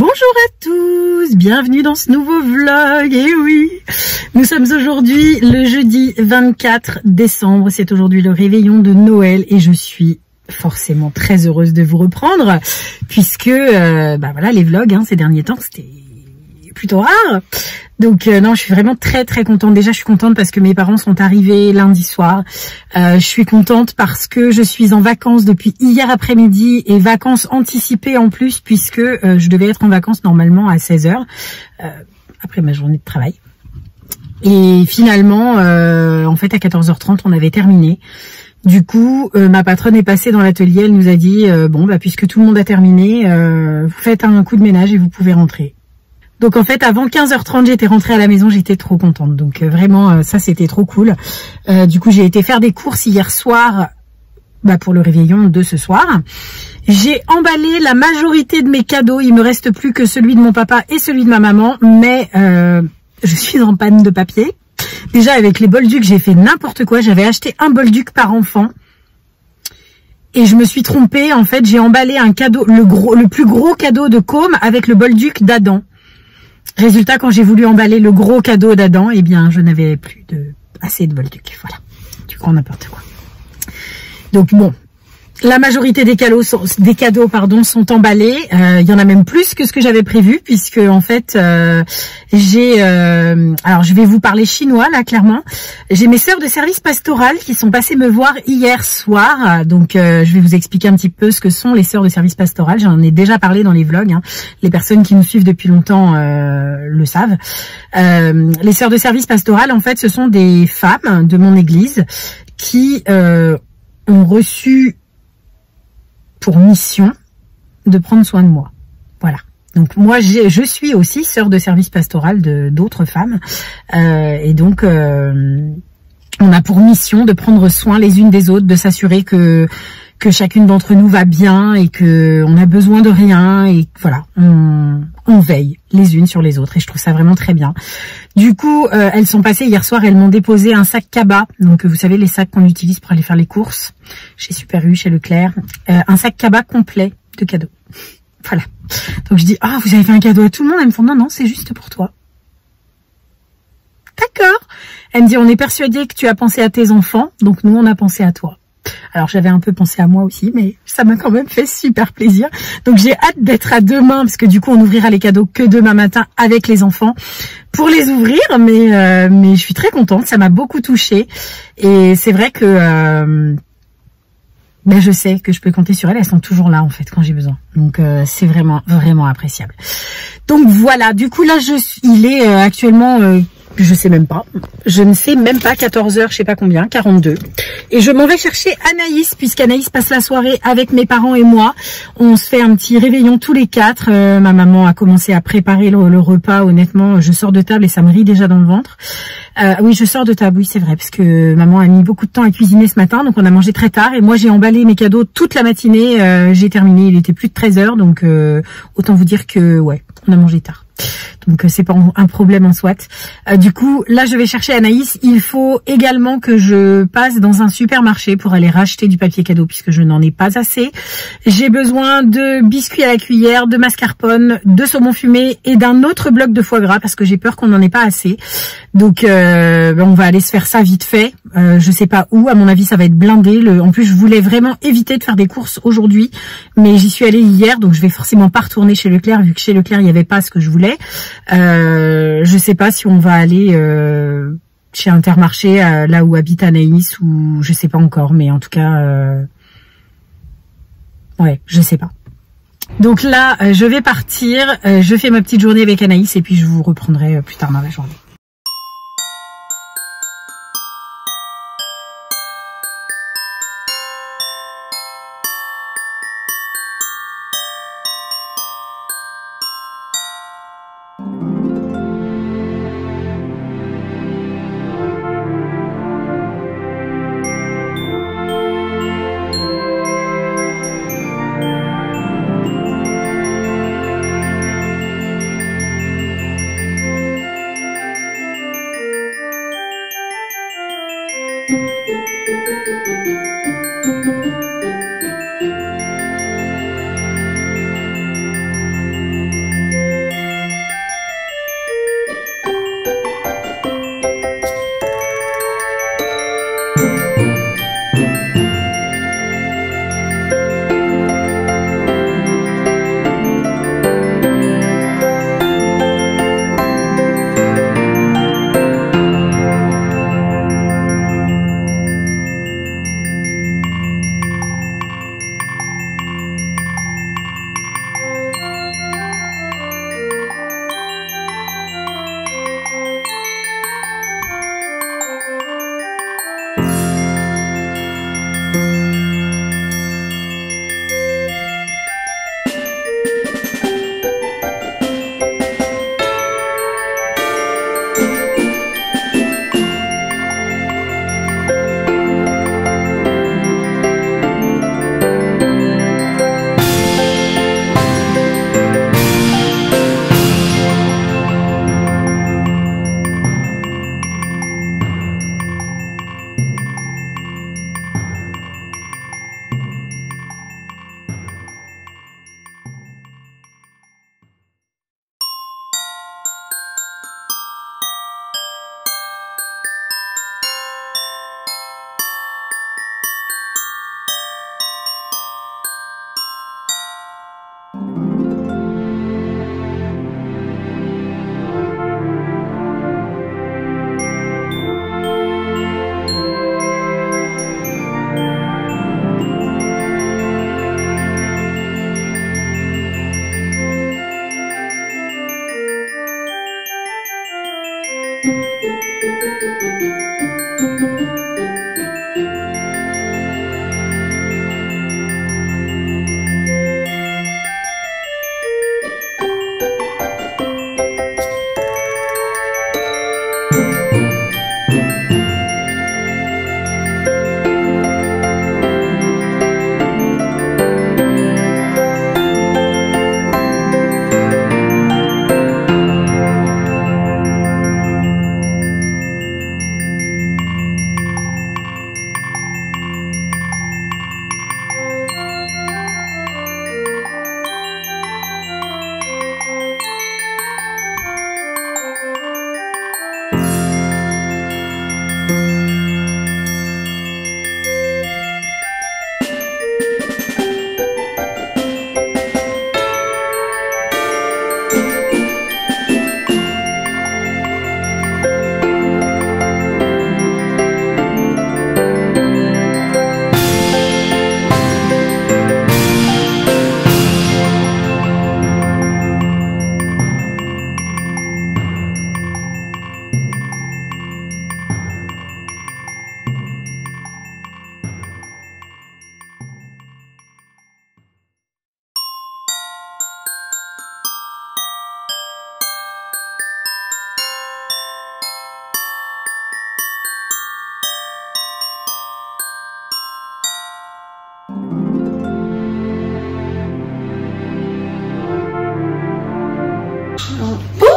Bonjour à tous, bienvenue dans ce nouveau vlog. Et oui, nous sommes aujourd'hui le jeudi 24 décembre, c'est aujourd'hui le réveillon de Noël et je suis forcément très heureuse de vous reprendre puisque voilà, les vlogs ces derniers temps c'était plutôt rare. Donc non, je suis vraiment très contente. Déjà je suis contente parce que mes parents sont arrivés lundi soir. Je suis contente parce que je suis en vacances depuis hier après-midi et vacances anticipées en plus puisque je devais être en vacances normalement à 16h après ma journée de travail. Et finalement en fait à 14h30 on avait terminé. Du coup, ma patronne est passée dans l'atelier, elle nous a dit puisque tout le monde a terminé, vous faites un coup de ménage et vous pouvez rentrer. Donc en fait, avant 15h30, j'étais rentrée à la maison, j'étais trop contente. Donc vraiment, ça c'était trop cool. Du coup, j'ai été faire des courses hier soir pour le réveillon de ce soir. J'ai emballé la majorité de mes cadeaux. Il me reste plus que celui de mon papa et celui de ma maman. Mais je suis en panne de papier. Déjà, avec les Bolduc, j'ai fait n'importe quoi. J'avais acheté un Bolduc par enfant. Et je me suis trompée. En fait, j'ai emballé un cadeau, le plus gros cadeau de Com avec le Bolduc d'Adam. Résultat, quand j'ai voulu emballer le gros cadeau d'Adam, eh bien, je n'avais plus assez de Bolduc. Voilà. Du coup, n'importe quoi. Donc bon. La majorité des cadeaux sont emballés. Il y en a même plus que ce que j'avais prévu puisque en fait alors je vais vous parler chinois là clairement. J'ai mes sœurs de service pastoral qui sont passées me voir hier soir. Donc je vais vous expliquer un petit peu ce que sont les sœurs de service pastoral. J'en ai déjà parlé dans les vlogs. Les personnes qui nous suivent depuis longtemps le savent. Les sœurs de service pastoral en fait ce sont des femmes de mon église qui ont reçu pour mission de prendre soin de moi. Voilà. Donc moi, je suis aussi sœur de service pastoral d'autres femmes. Et donc, on a pour mission de prendre soin les unes des autres, de s'assurer que chacune d'entre nous va bien et que on a besoin de rien. Et voilà, on veille les unes sur les autres. Et je trouve ça vraiment très bien. Du coup, elles sont passées hier soir, elles m'ont déposé un sac cabas. Donc, vous savez, les sacs qu'on utilise pour aller faire les courses chez Super U, chez Leclerc. Un sac cabas complet de cadeaux. Voilà. Donc, je dis, vous avez fait un cadeau à tout le monde? Elles me font, non, c'est juste pour toi. D'accord. Elle me dit, on est persuadé que tu as pensé à tes enfants. Donc, nous, on a pensé à toi. Alors j'avais un peu pensé à moi aussi, mais ça m'a quand même fait super plaisir. Donc j'ai hâte d'être à demain, parce que du coup on ouvrira les cadeaux que demain matin avec les enfants pour les ouvrir. Mais je suis très contente, ça m'a beaucoup touchée. Et c'est vrai que je sais que je peux compter sur elles, elles sont toujours là en fait quand j'ai besoin. Donc c'est vraiment appréciable. Donc voilà, du coup là il est actuellement... je sais même pas. Je ne sais même pas, 14h, je sais pas combien, 42. Et je m'en vais chercher Anaïs, puisqu'Anaïs passe la soirée avec mes parents et moi. On se fait un petit réveillon tous les quatre. Ma maman a commencé à préparer le repas. Honnêtement, je sors de table et ça me rit déjà dans le ventre. Oui, je sors de table, oui, c'est vrai, parce que maman a mis beaucoup de temps à cuisiner ce matin, donc on a mangé très tard. Et moi, j'ai emballé mes cadeaux toute la matinée. J'ai terminé, il était plus de 13h, donc autant vous dire que, ouais, on a mangé tard. Donc c'est pas un problème en soit. Du coup, là je vais chercher Anaïs. Il faut également que je passe dans un supermarché pour aller racheter du papier cadeau puisque je n'en ai pas assez. J'ai besoin de biscuits à la cuillère, de mascarpone, de saumon fumé et d'un autre bloc de foie gras parce que j'ai peur qu'on n'en ait pas assez. Donc on va aller se faire ça vite fait. Je sais pas où, à mon avis ça va être blindé. En plus je voulais vraiment éviter de faire des courses aujourd'hui, mais j'y suis allée hier, donc je vais forcément pas retourner chez Leclerc vu que chez Leclerc il n'y avait pas ce que je voulais. Je sais pas si on va aller chez Intermarché, là où habite Anaïs, ou je sais pas encore, mais en tout cas, ouais, je sais pas. Donc là, je vais partir, je fais ma petite journée avec Anaïs et puis je vous reprendrai plus tard dans la journée.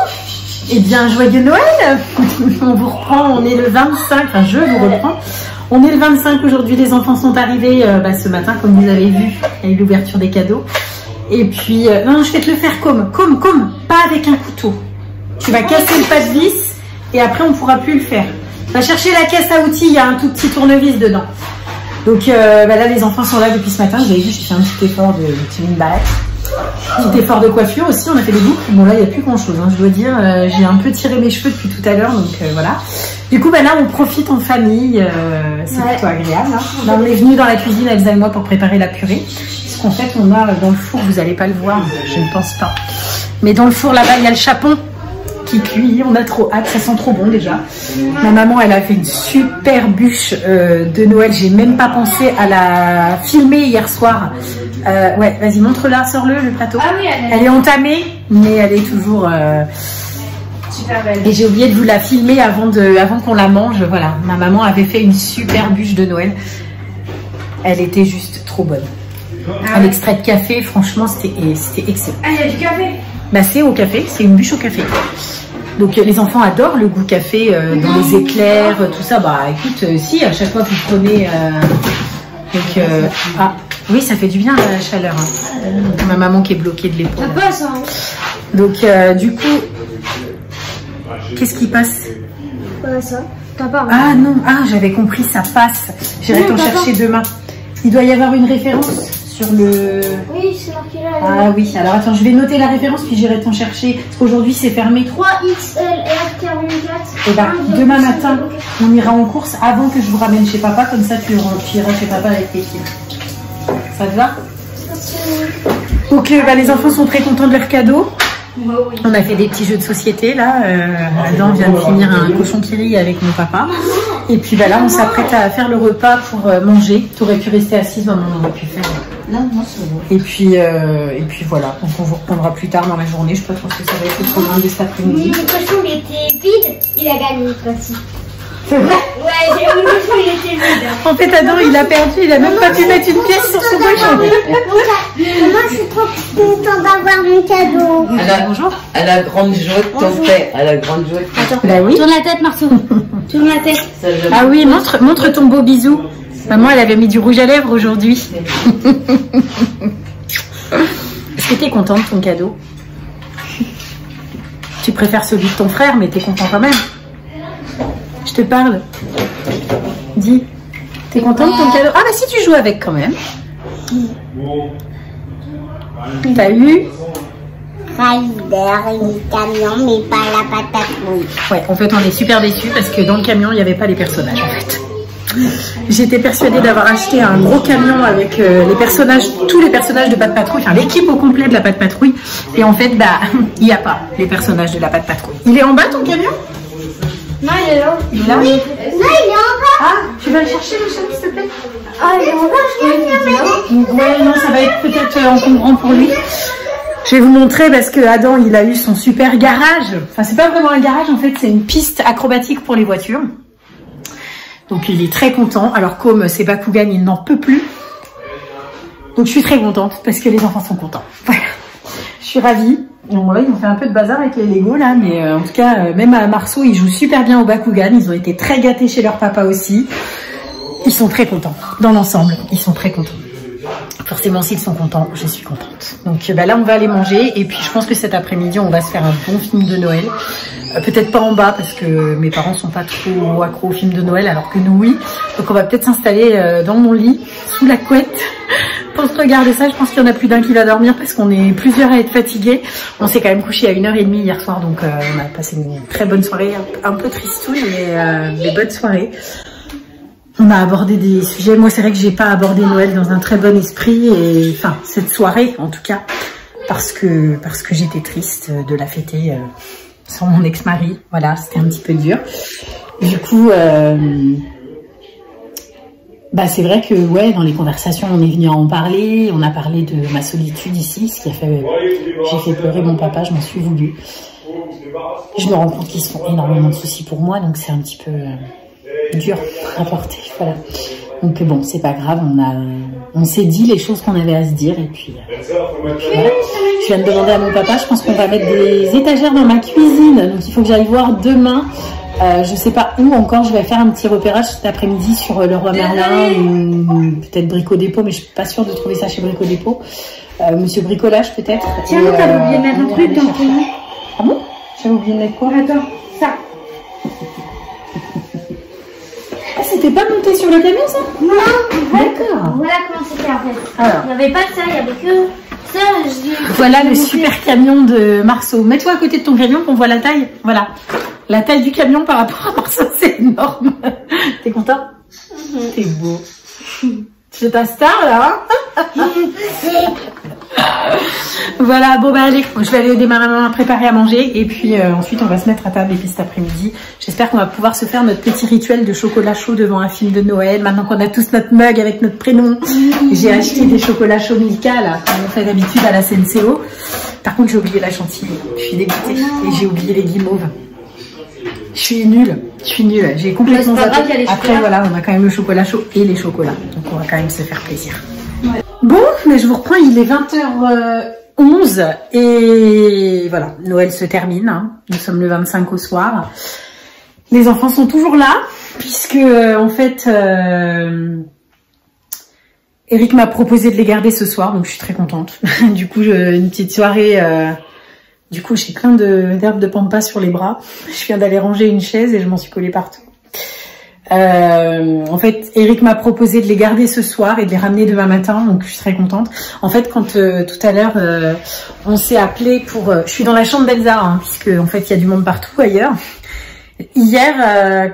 Eh bien, joyeux Noël. On vous reprend, on est le 25, enfin je vous reprends. On est le 25 aujourd'hui, les enfants sont arrivés ce matin, comme vous avez vu, il y a eu l'ouverture des cadeaux. Et puis, non, je vais te le faire comme, pas avec un couteau. Tu vas casser le pas de vis et après on ne pourra plus le faire. Va chercher la caisse à outils, il y a un tout petit tournevis dedans. Donc là, les enfants sont là depuis ce matin. Vous avez vu, j'ai fait un petit effort de petit effort de coiffure aussi. On a fait des boucles. Bon là, il n'y a plus grand chose, hein, je dois dire. J'ai un peu tiré mes cheveux depuis tout à l'heure, donc voilà. Du coup, là, on profite en famille. C'est plutôt agréable. Hein. Là, on est venu dans la cuisine, Elsa et moi, pour préparer la purée. Parce qu'en fait, on a dans le four, vous n'allez pas le voir, je ne pense pas. Mais dans le four, là-bas, il y a le chapon qui cuit. On a trop hâte, ça sent trop bon déjà. Ma maman, elle a fait une super bûche de Noël. J'ai même pas pensé à la filmer hier soir. Ouais, vas-y, montre-la, sors-le, le plateau. Ah oui, elle est entamée, mais elle est toujours super belle. Et j'ai oublié de vous la filmer avant qu'on la mange. Voilà, ma maman avait fait une super bûche de Noël. Elle était juste trop bonne. Un extrait de café, franchement, c'était excellent. Ah, il y a du café? Bah, c'est au café, c'est une bûche au café. Donc les enfants adorent le goût café, dans les éclairs, tout ça. Bah écoute, si à chaque fois que vous prenez... ah oui, ça fait du bien la chaleur. Hein. Ma maman qui est bloquée de l'épaule. Ça passe, hein. Donc du coup, qu'est-ce qui passe? Ça. T'as pas. Ah non, ah j'avais compris, ça passe. J'irai t'en chercher demain. Il doit y avoir une référence sur le... Oui, c'est marqué là. Ah oui, alors attends, je vais noter la référence puis j'irai t'en chercher. Parce qu'aujourd'hui c'est fermé. 3XLR44. Et bah demain matin, on ira en course avant que je vous ramène chez papa. Comme ça tu iras chez papa avec tes filles. Ça te va? Donc les enfants sont très contents de leur cadeau. Oui. On a fait des petits jeux de société là. Adam vient de finir un cochon qui rit avec mon papa. Et puis là on s'apprête à faire le repas pour manger. Tu aurais pu rester assise, maman, on aurait pu faire. Non, c'est bon. Et puis voilà, donc on vous reprendra plus tard dans la journée. Je pense que ça va être le programme de cet après-midi. Le cochon il était vide, il a gagné cette fois-ci. C'est vrai? Ouais, le cochon il était vide. En fait, Adam il a perdu, il a même pas pu mettre une pièce sur son cochon. Moi je suis trop contente d'avoir mon cadeau. Bonjour. À la grande joie de ton père. À la grande joie de ton père. Bah oui. Tourne la tête, Marceau. Tourne la tête. Ah oui, montre ton beau bisou. Maman, elle avait mis du rouge à lèvres aujourd'hui. Est-ce que t'es contente de ton cadeau? Tu préfères celui de ton frère, mais t'es content quand même. Je te parle. Dis. T'es contente de ton cadeau? Ah bah si, tu joues avec quand même. T'as eu? Rider et le camion, mais pas la patate rouge. Ouais, en fait, on est super déçus parce que dans le camion, il n'y avait pas les personnages en fait. J'étais persuadée d'avoir acheté un gros camion avec tous les personnages de Pat' Patrouille, enfin l'équipe au complet de la Pat' Patrouille. Et en fait, bah, il n'y a pas les personnages de la Pat' Patrouille. Il est en bas ton camion? Non, il est là. Il est là? Oui. Non, il est en bas. Ah, tu vas le chercher, mon chat, s'il te plaît? Ah, il est en bas. Ouais, non, ça va être peut-être encombrant pour lui. Je vais vous montrer parce que Adam, il a eu son super garage. Enfin, c'est pas vraiment un garage, en fait, c'est une piste acrobatique pour les voitures. Donc, il est très content. Alors, comme c'est Bakugan, il n'en peut plus. Donc, je suis très contente parce que les enfants sont contents. Voilà. Je suis ravie. Bon, là, ils ont fait un peu de bazar avec les Lego, là. Mais en tout cas, même à Marceau, ils jouent super bien au Bakugan. Ils ont été très gâtés chez leur papa aussi. Ils sont très contents. Dans l'ensemble, ils sont très contents. Forcément, s'ils sont contents, je suis contente. Donc là, on va aller manger. Et puis, je pense que cet après-midi, on va se faire un bon film de Noël. Peut-être pas en bas, parce que mes parents sont pas trop accros aux films de Noël, alors que nous, oui. Donc, on va peut-être s'installer dans mon lit, sous la couette, pour se regarder ça. Je pense qu'il y en a plus d'un qui va dormir, parce qu'on est plusieurs à être fatigués. On s'est quand même couché à 1h30 hier soir, donc on a passé une très bonne soirée. Un peu tristouille, mais bonne soirée. On a abordé des sujets. Moi, c'est vrai que j'ai pas abordé Noël dans un très bon esprit, et enfin cette soirée en tout cas, parce que j'étais triste de la fêter sans mon ex-mari. Voilà, c'était un petit peu dur. Du coup, bah c'est vrai que ouais, dans les conversations, on est venu en parler. On a parlé de ma solitude ici, ce qui a fait, j'ai fait pleurer mon papa. Je m'en suis voulu. Je me rends compte qu'ils se font énormément de soucis pour moi, donc c'est un petit peu dur à porter, voilà. Donc bon, c'est pas grave, On s'est dit les choses qu'on avait à se dire et puis voilà. Je viens de demander à mon papa, je pense qu'on va mettre des étagères dans ma cuisine, donc il faut que j'aille voir demain. Je sais pas où encore, je vais faire un petit repérage cet après-midi sur le Roi Merlin ou peut-être Brico Dépôt, mais je suis pas sûre de trouver ça chez Brico Dépôt. Monsieur Bricolage peut-être. Tiens, t'avais oublié de mettre un truc dans ton... Ah bon? J'avais oublié de mettre quoi? Attends, ça. Ah, c'était pas monté sur le camion ça? Non. D'accord. Voilà comment c'était en fait. Alors. Il n'y avait pas ça, il n'y avait que ça. Voilà le super camion de Marceau. Mets-toi à côté de ton camion qu'on voit la taille. Voilà. La taille du camion par rapport à Marceau, c'est énorme. T'es content? T'es beau. C'est ta star là, hein? Voilà, bon bah allez, je vais aller au démarrage préparer à manger et puis ensuite on va se mettre à table et puis cet après-midi, j'espère qu'on va pouvoir se faire notre petit rituel de chocolat chaud devant un film de Noël. Maintenant qu'on a tous notre mug avec notre prénom, j'ai acheté des chocolats chauds Milka là, comme on fait d'habitude à la SNCO. Par contre j'ai oublié la chantilly, je suis dégoûtée et j'ai oublié les guimauves. Je suis nulle, j'ai complètement zappé. Après voilà, on a quand même le chocolat chaud et les chocolats, donc on va quand même se faire plaisir. Ouais. Bon, mais je vous reprends, il est 20h11 et voilà, Noël se termine, hein. Nous sommes le 25 au soir. Les enfants sont toujours là, puisque en fait, Eric m'a proposé de les garder ce soir, donc je suis très contente. Du coup, une petite soirée... Du coup, j'ai plein d'herbes de pampas sur les bras. Je viens d'aller ranger une chaise et je m'en suis collée partout. En fait, Eric m'a proposé de les garder ce soir et de les ramener demain matin, donc je suis très contente. En fait, quand tout à l'heure, on s'est appelé pour... je suis dans la chambre d'Elsa, hein, puisque en fait, il y a du monde partout ailleurs. Hier,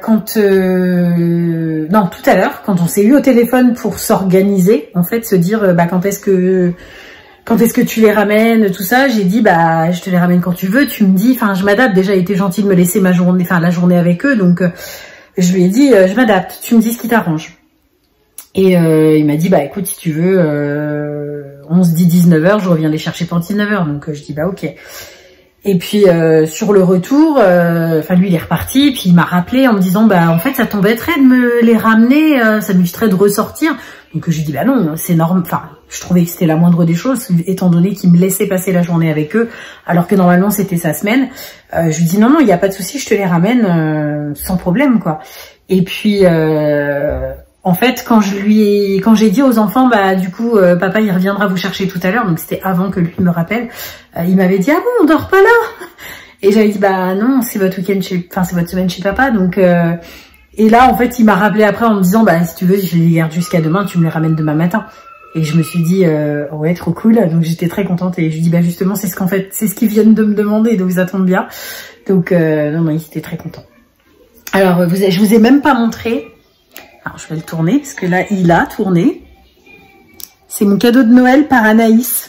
non, tout à l'heure, quand on s'est eu au téléphone pour s'organiser, en fait, se dire, bah, quand est-ce que tu les ramènes, tout ça, j'ai dit, bah, je te les ramène quand tu veux, tu me dis, enfin, je m'adapte, déjà, il était gentil de me laisser ma journée, enfin, la journée avec eux, donc, je lui ai dit, je m'adapte, tu me dis ce qui t'arrange. Et, il m'a dit, bah, écoute, si tu veux, on se dit 19h, je reviens les chercher pour 19h, donc, je dis, bah, ok. Et puis, sur le retour, enfin, lui, il est reparti, puis il m'a rappelé en me disant, bah, en fait, ça t'embêterait de me les ramener, ça m'éviterait de ressortir. Donc, je lui dis, bah non, c'est normal, enfin, je trouvais que c'était la moindre des choses, étant donné qu'il me laissait passer la journée avec eux, alors que normalement, c'était sa semaine. Je lui dis, non, il n'y a pas de souci, je te les ramène sans problème, quoi. Et puis, en fait, quand j'ai dit aux enfants, bah, du coup, papa, il reviendra vous chercher tout à l'heure, donc c'était avant que lui me rappelle, il m'avait dit, ah bon, on dort pas là? Et j'avais dit, bah, non, c'est votre week-end c'est votre semaine chez papa, donc, et là, en fait, il m'a rappelé après en me disant, bah, si tu veux, je les garde jusqu'à demain, tu me les ramènes demain matin. Et je me suis dit, ouais, trop cool. Donc, j'étais très contente. Et je lui dis, bah, justement, c'est ce qu'ils viennent de me demander. Donc, ça tombe bien. Donc, non, ils étaient très contents. Alors, je vous ai même pas montré. Alors, je vais le tourner parce que là, il a tourné. C'est mon cadeau de Noël par Anaïs.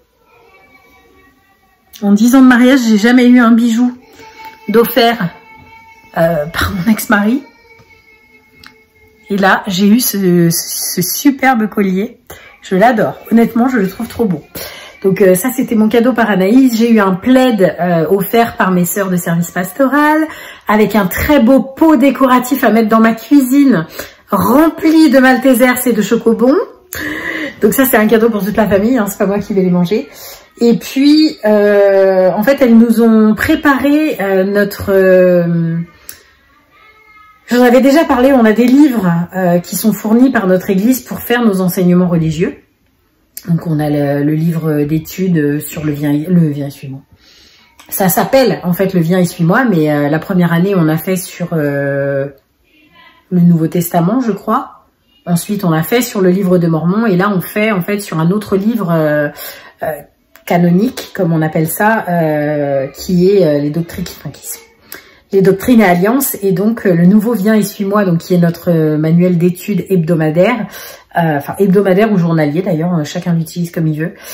En 10 ans de mariage, j'ai jamais eu un bijou d'offert par mon ex-mari. Et là, j'ai eu ce superbe collier. Je l'adore. Honnêtement, je le trouve trop beau. Donc ça, c'était mon cadeau par Anaïs. J'ai eu un plaid offert par mes sœurs de service pastoral, avec un très beau pot décoratif à mettre dans ma cuisine, rempli de Maltesers et de chocobons. Donc ça, c'est un cadeau pour toute la famille, hein, c'est pas moi qui vais les manger. Et puis, en fait, elles nous ont préparé j'en avais déjà parlé, on a des livres qui sont fournis par notre église pour faire nos enseignements religieux. Donc on a le livre d'études sur le Viens et suis-moi. Ça s'appelle en fait le Viens et suis-moi, mais la première année on a fait sur le Nouveau Testament, je crois. Ensuite on a fait sur le livre de Mormon, et là on fait en fait sur un autre livre canonique, comme on appelle ça, qui est les doctrines et alliances, et donc le nouveau Viens et suis-moi, donc qui est notre manuel d'études hebdomadaire, enfin hebdomadaire ou journalier d'ailleurs, chacun l'utilise comme il veut.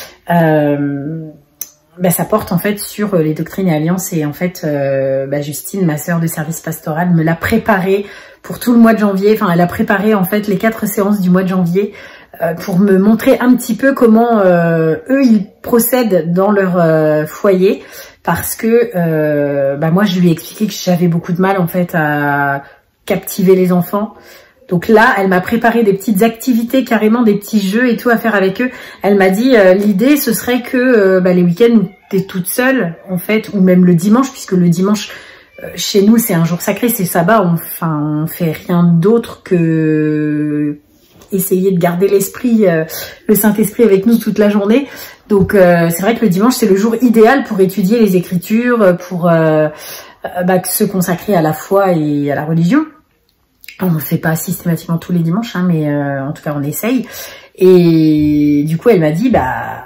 Ben, ça porte en fait sur les doctrines et alliances, et en fait Justine, ma sœur de service pastoral, me l'a préparé pour tout le mois de janvier. Enfin, elle a préparé en fait les 4 séances du mois de janvier pour me montrer un petit peu comment eux ils procèdent dans leur foyer. Parce que moi je lui ai expliqué que j'avais beaucoup de mal en fait à captiver les enfants, Donc là, elle m'a préparé des petites activités, carrément des petits jeux et tout à faire avec eux. Elle m'a dit, l'idée, ce serait que les week-ends où t'es toute seule, en fait, ou même le dimanche, puisque le dimanche, chez nous, c'est un jour sacré, c'est sabbat, on fait rien d'autre que essayer de garder l'esprit, le Saint-Esprit avec nous toute la journée. Donc c'est vrai que le dimanche, c'est le jour idéal pour étudier les Écritures, pour se consacrer à la foi et à la religion. On ne fait pas systématiquement tous les dimanches, hein, mais en tout cas on essaye. Et du coup elle m'a dit,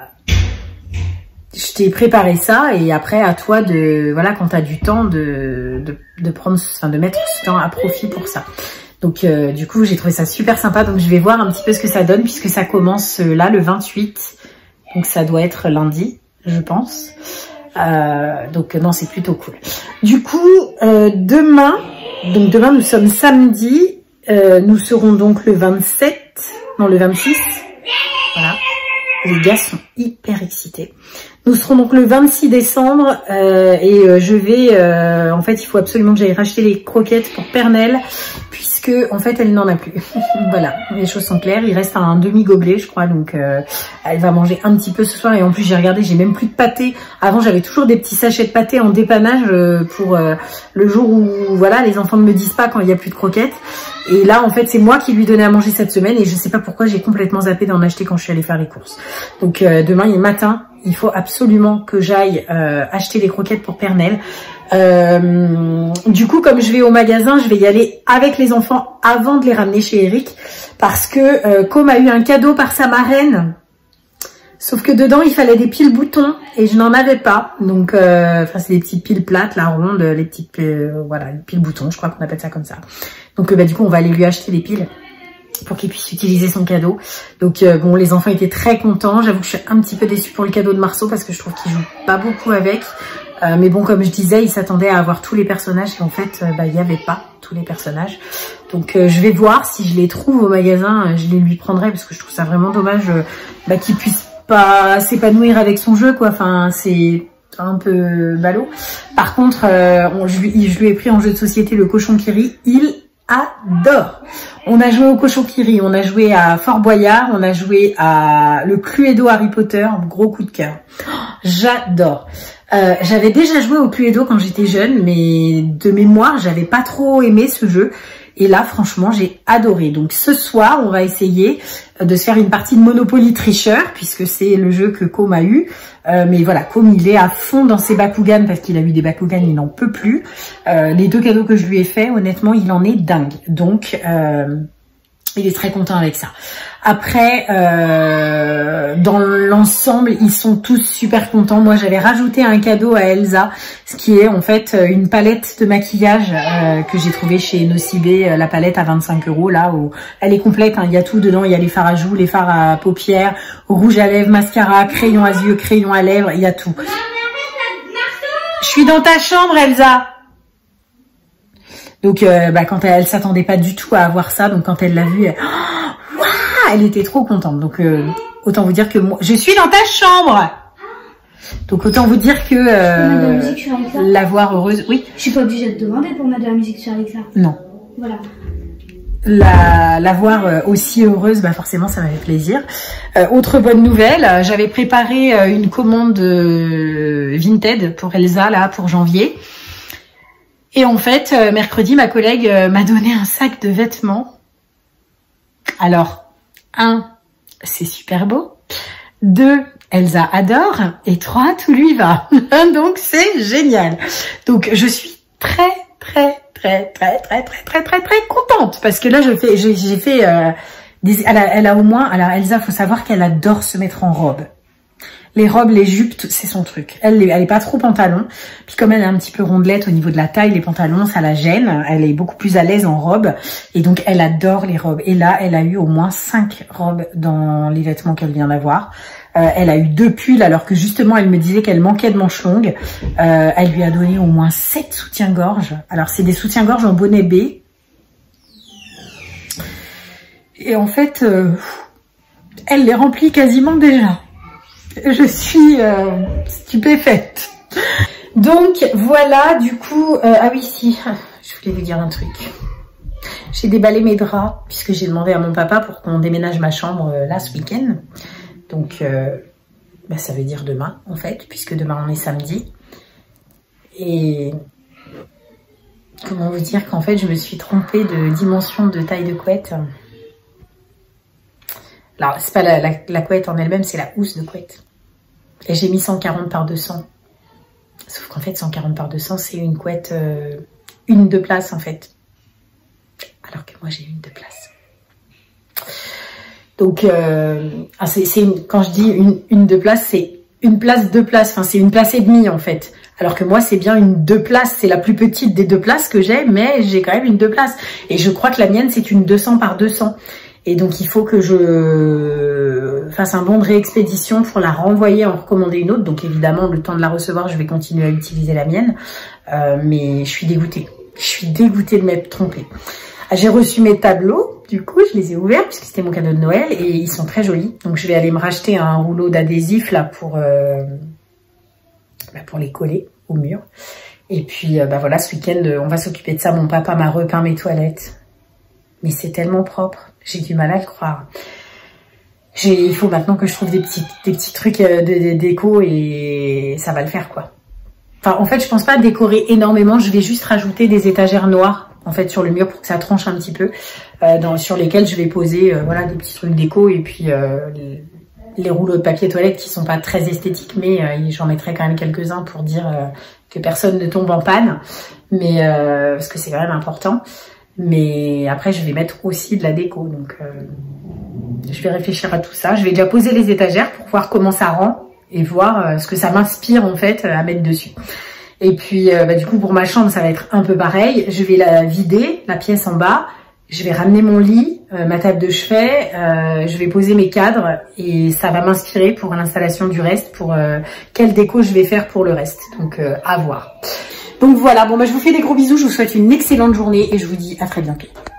je t'ai préparé ça et après à toi de, voilà, quand tu as du temps, de prendre, enfin de mettre ce temps à profit pour ça. Donc du coup j'ai trouvé ça super sympa, donc je vais voir un petit peu ce que ça donne puisque ça commence là le 28, donc ça doit être lundi, je pense. Donc non, c'est plutôt cool. Du coup demain nous sommes samedi, nous serons donc le 27, non le 26, voilà, les gars sont hyper excités. Nous serons donc le 26 décembre et je vais, en fait il faut absolument que j'aille racheter les croquettes pour Pernelle puisque en fait elle n'en a plus. Voilà, les choses sont claires, il reste un demi-gobelet je crois, donc elle va manger un petit peu ce soir et en plus j'ai regardé, j'ai même plus de pâté. Avant j'avais toujours des petits sachets de pâté en dépannage pour le jour où voilà les enfants ne me disent pas quand il n'y a plus de croquettes. Et là en fait c'est moi qui lui donnais à manger cette semaine et je sais pas pourquoi j'ai complètement zappé d'en acheter quand je suis allée faire les courses. Donc demain il est matin, il faut absolument que j'aille acheter des croquettes pour Pernelle. Du coup, comme je vais au magasin, je vais y aller avec les enfants avant de les ramener chez Eric. Parce que Com a eu un cadeau par sa marraine. Sauf que dedans, il fallait des piles boutons et je n'en avais pas. Donc, c'est des petites piles plates, là, rondes, les petites, voilà, les piles boutons, je crois qu'on appelle ça comme ça. Donc, du coup, on va aller lui acheter des piles pour qu'il puisse utiliser son cadeau. Donc bon, les enfants étaient très contents. J'avoue que je suis un petit peu déçue pour le cadeau de Marceau parce que je trouve qu'il joue pas beaucoup avec. Mais bon, comme je disais, il s'attendait à avoir tous les personnages et en fait, il n'y avait pas tous les personnages. Donc je vais voir si je les trouve au magasin, je les lui prendrai parce que je trouve ça vraiment dommage qu'il puisse pas s'épanouir avec son jeu, quoi. Enfin, c'est un peu ballot. Par contre, je lui ai pris en jeu de société le cochon qui rit. Il adore. On a joué au cochon qui rit, on a joué à Fort Boyard, on a joué à le Cluedo Harry Potter, gros coup de cœur. J'adore. J'avais déjà joué au Cluedo quand j'étais jeune, mais de mémoire, j'avais pas trop aimé ce jeu. Et là, franchement, j'ai adoré. Donc ce soir, on va essayer de se faire une partie de Monopoly tricheur, puisque c'est le jeu que Com a eu. Mais voilà, Com, il est à fond dans ses Bakugan, parce qu'il a eu des Bakugan, il n'en peut plus. Les 2 cadeaux que je lui ai faits, honnêtement, il en est dingue. Donc, il est très content avec ça. Après, dans l'ensemble, ils sont tous super contents. Moi, j'avais rajouté un cadeau à Elsa, ce qui est en fait une palette de maquillage que j'ai trouvé chez Nocibé, la palette à 25 €, là où elle est complète, hein, il y a tout dedans, il y a les fards à joues, les fards à paupières, rouge à lèvres, mascara, crayon à yeux, crayon à lèvres, il y a tout. Je suis dans ta chambre, Elsa. Donc, quand elle s'attendait pas du tout à avoir ça, donc quand elle l'a vu, elle était trop contente. Donc, autant vous dire que moi, je suis dans ta chambre. Donc, autant vous dire que la voir heureuse. Oui. Je suis pas obligée de demander pour mettre de la musique sur Alexa. Non. Voilà. La voir aussi heureuse, forcément, ça m'a fait plaisir. Autre bonne nouvelle, j'avais préparé une commande Vinted pour Elsa là pour janvier. Et en fait, mercredi, ma collègue m'a donné un sac de vêtements. Alors, 1, c'est super beau. 2, Elsa adore. Et 3, tout lui va. Donc, c'est génial. Donc, je suis très contente. Parce que là, j'ai fait elle a au moins, alors Elsa, faut savoir qu'elle adore se mettre en robe. Les robes, les jupes, c'est son truc. Elle est pas trop pantalon. Puis comme elle est un petit peu rondelette au niveau de la taille, les pantalons, ça la gêne. Elle est beaucoup plus à l'aise en robe. Et donc, elle adore les robes. Et là, elle a eu au moins 5 robes dans les vêtements qu'elle vient d'avoir. Elle a eu 2 pulls alors que justement, elle me disait qu'elle manquait de manches longues. Elle lui a donné au moins 7 soutiens-gorge. Alors, c'est des soutiens-gorge en bonnet B. Et en fait, elle les remplit quasiment déjà. Je suis stupéfaite. Donc voilà, du coup, ah oui si, je voulais vous dire un truc. J'ai déballé mes draps puisque j'ai demandé à mon papa pour qu'on déménage ma chambre là ce week-end. Donc bah, ça veut dire demain en fait, puisque demain on est samedi. Et comment vous dire qu'en fait je me suis trompée de dimension de taille de couette. Alors c'est pas la couette en elle-même, c'est la housse de couette. Et j'ai mis 140 par 200. Sauf qu'en fait 140 par 200 c'est une couette une de place en fait. Alors que moi j'ai une de place. Donc quand je dis une de place, c'est une place de place. Enfin c'est une place et demie en fait. Alors que moi c'est bien une 2 places. C'est la plus petite des 2 places que j'ai, mais j'ai quand même une 2 places. Et je crois que la mienne c'est une 200 par 200. Et donc il faut que je fasse un bon de réexpédition pour la renvoyer, en recommander une autre. Donc évidemment le temps de la recevoir je vais continuer à utiliser la mienne. Mais je suis dégoûtée. Je suis dégoûtée de m'être trompée. J'ai reçu mes tableaux, du coup je les ai ouverts puisque c'était mon cadeau de Noël et ils sont très jolis. Donc je vais aller me racheter un rouleau d'adhésif là pour les coller au mur. Et puis bah voilà, ce week-end on va s'occuper de ça. Mon papa m'a repeint mes toilettes. Mais c'est tellement propre, j'ai du mal à le croire. Il faut maintenant que je trouve des petits trucs de déco et ça va le faire quoi. Enfin en fait je pense pas décorer énormément, je vais juste rajouter des étagères noires en fait sur le mur pour que ça tranche un petit peu, sur lesquels je vais poser voilà des petits trucs déco et puis les rouleaux de papier toilette qui sont pas très esthétiques, mais j'en mettrai quand même quelques-uns pour dire que personne ne tombe en panne, mais parce que c'est quand même important. Mais après je vais mettre aussi de la déco, donc je vais réfléchir à tout ça. Je vais déjà poser les étagères pour voir comment ça rend et voir ce que ça m'inspire en fait à mettre dessus. Et puis du coup pour ma chambre ça va être un peu pareil. Je vais la vider, la pièce en bas. Je vais ramener mon lit, ma table de chevet. Je vais poser mes cadres et ça va m'inspirer pour l'installation du reste, pour quelle déco je vais faire pour le reste. Donc à voir. Donc voilà, bon bah je vous fais des gros bisous, je vous souhaite une excellente journée et je vous dis à très bientôt.